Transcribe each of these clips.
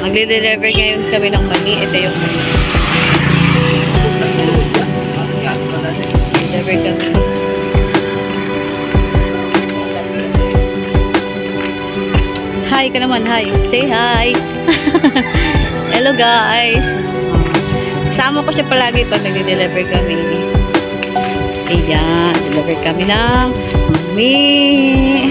Magde-deliver ngayon kami ng mani. Ito yung mani. Deliver kami. Hi ka naman, hi. Say hi. Hello guys. Kasama ko siya palagi pag nagde-deliver kami. Ayan, deliver kami ng mani.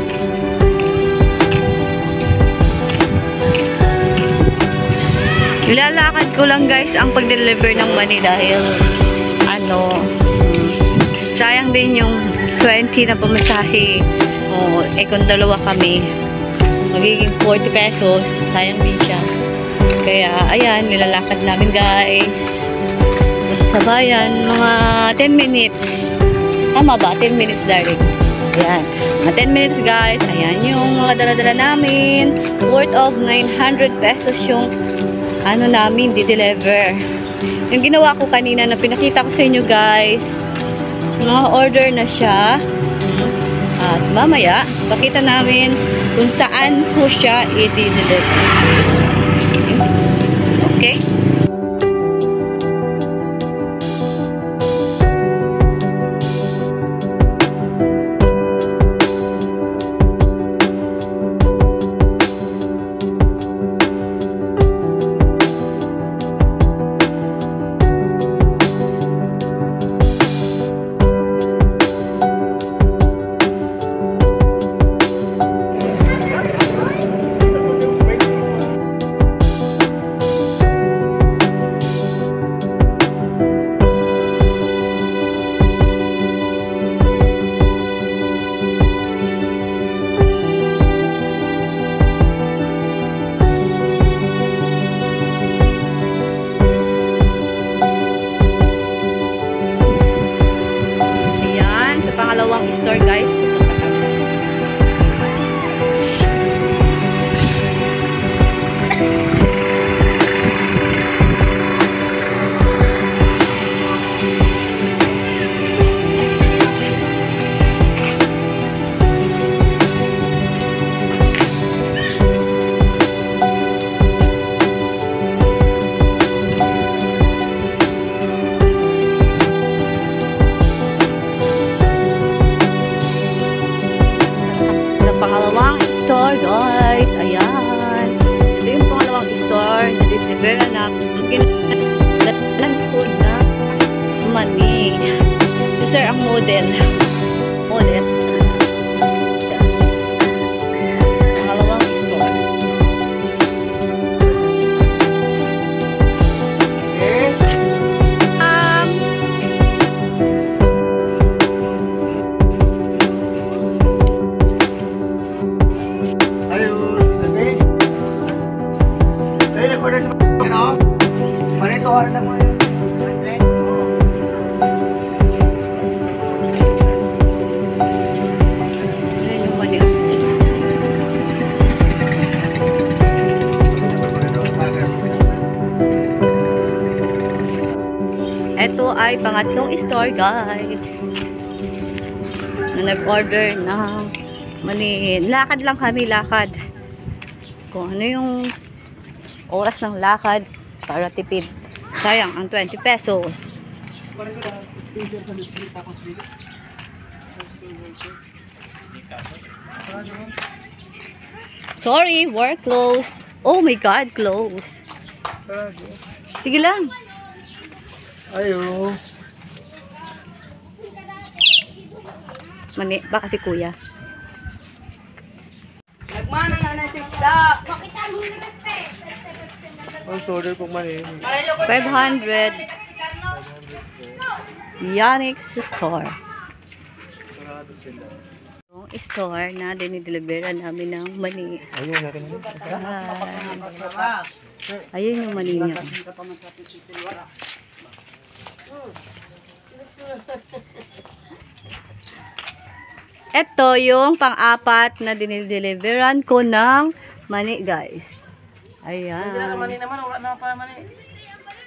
Ilalakad ko lang guys ang pag-deliver ng mani dahil sayang din yung 20 na pamasahe. Kung dalawa kami, magiging 40 pesos. Sayang din siya. Kaya, ayan, nilalakad namin guys. Sa bayan, mga 10 minutes. Tama ba? 10 minutes darling. Ayan. Mga 10 minutes guys. Ayan yung mga dala-dala namin. Worth of 900 pesos yung namin di-deliver. Yung ginawa ko kanina na pinakita ko sa inyo guys. Mga order na siya. At mamaya, pakita namin kung saan ko siya i-deliver. Okay? Pangalawang store guys. Pangalawang store guys, ayan, ito yung pangalawang store na deliver na ginagalan ko na mani. So sir ang model pangalawang store. Ito ay pangatlong store guys na nag-order ng mani. Lakad lang kami, lakad. Kung ano yung oras ng lakad para tipid. Sayang ang 20 pesos. Sorry, we're closed. Oh my God, close. Sige lang. Ayo. Mani, baka si kuya. Nagmana na na sisda. Ang sorry po mani. 500. Yannick's store. Yung store na dinideliveran namin ng mani. Ayun natin. Ayun yung mani niya. Ito yung pang-apat na dinideliveran ko ng mani guys. Ayan. Hindi na mani naman, wala na pa mani.